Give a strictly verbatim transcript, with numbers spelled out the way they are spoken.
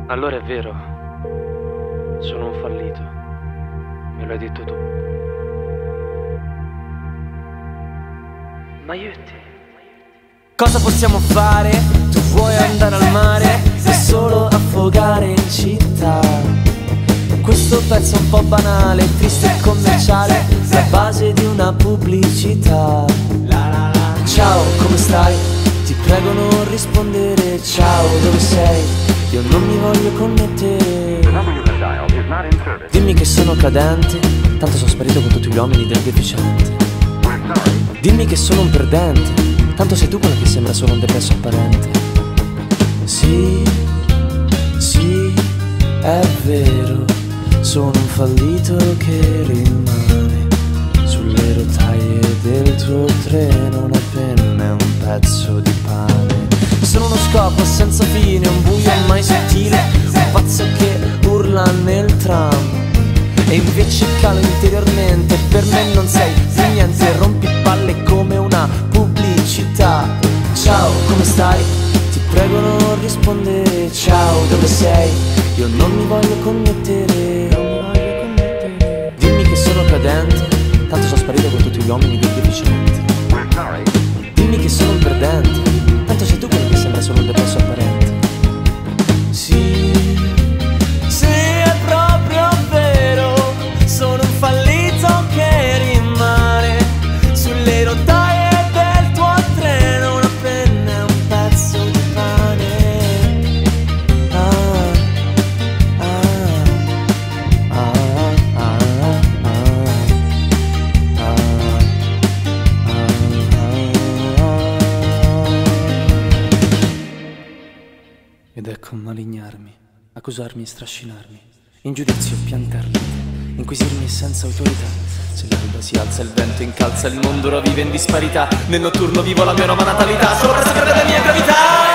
Allora è vero, sono un fallito, me lo hai detto tu. Ma io e te? Cosa possiamo fare? Tu vuoi andare al mare e solo affogare in città. Questo pezzo è un po' banale, triste e commerciale, la base di una pubblicità. Ciao, come stai? Ti prego non rispondere. Ciao, dove sei? Io non mi voglio connettere. Dimmi che sono cadente, tanto sono sparito con tutti gli uomini del deficiente. Dimmi che sono un perdente, tanto sei tu quello che sembra solo un depresso apparente. Sì, sì, è vero, sono un fallito che rimane sulle rotaie del tuo treno, una penna e un pezzo di pane. Sono uno scopo senza fine, un buio mai sottile, un pazzo che urla nel tram. E invece calo interiormente, per me non sei più niente, rompi palle come una pubblicità. Ciao, come stai? Ti prego non rispondere. Ciao, dove sei? Io non mi voglio connettere. Dimmi che sono cadente, tanto sono sparito con tutti gli uomini dei deficienti. Dimmi che sono un perdente, tanto sei tu quello che sembra solo un depresso apparente. Sì, sì, è proprio vero, sono un fallito che rimane sulle rotaie del tuo treno, una penna e un pezzo di pane. Ah, ah, ah, ah, ah, ah. Ed ecco malignarmi, accusarmi e strascinarmi, in giudizio piantarmi, inquisirmi senza autorità. Se l'alba si alza, il vento incalza, il mondo ora vive in disparità. Nel notturno vivo la mia nuova natalità, solo per sapere della mia gravità.